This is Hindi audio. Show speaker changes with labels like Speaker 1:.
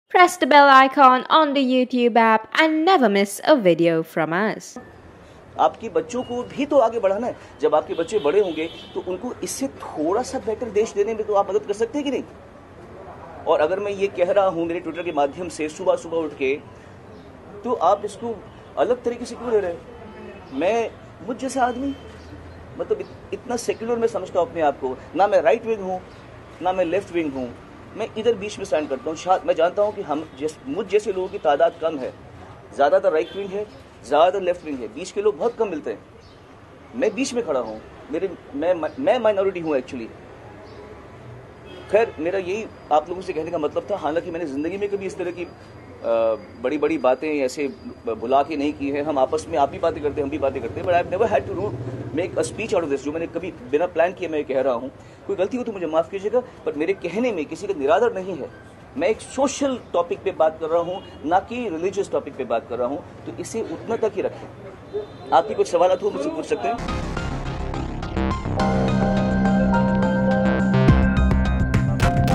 Speaker 1: Press the bell icon on the YouTube app and never miss a video from us.
Speaker 2: आपके बच्चों को भी तो आगे बढ़ाना है। जब आपके बच्चे बड़े होंगे तो उनको इससे थोड़ा सा बेटर देश देने में तो आप मदद कर सकते हैं कि नहीं। और अगर मैं ये कह रहा हूँ मेरे ट्विटर के माध्यम से सुबह सुबह उठ के, तो आप इसको अलग तरीके से क्यों ले रहे हैं। मैं मुझ जैसा आदमी मतलब इतना सेक्युलर मैं समझता हूँ अपने आप को। ना मैं राइट विंग हूँ ना मैं लेफ्ट विंग हूँ, मैं इधर बीच में स्टैंड करता हूँ। शायद मैं जानता हूँ कि मुझ जैसे लोगों की तादाद कम है, ज़्यादातर राइट विंग है, ज़्यादातर लेफ्ट विंग है, बीच के लोग बहुत कम मिलते हैं। मैं बीच में खड़ा हूँ, मैं माइनॉरिटी हूँ एक्चुअली। खैर मेरा यही आप लोगों से कहने का मतलब था। हालांकि मैंने ज़िंदगी में कभी इस तरह की बड़ी बड़ी बातें ऐसे भुला के नहीं की है। हम आपस में आप भी बातें करते हैं, हम भी बातें करते हैं, but I have never had to make a speech out of this. जो मैंने कभी बिना प्लान किए मैं कह रहा हूँ, कोई गलती हो तो मुझे माफ़ कीजिएगा, बट मेरे कहने में किसी का निरादर नहीं है। मैं एक सोशल टॉपिक पे बात कर रहा हूँ, ना कि रिलीजियस टॉपिक पे बात कर रहा हूँ। तो इसे उतना तक ही रखें। आपकी कुछ सवाल हो मुझसे पूछ सकते हैं।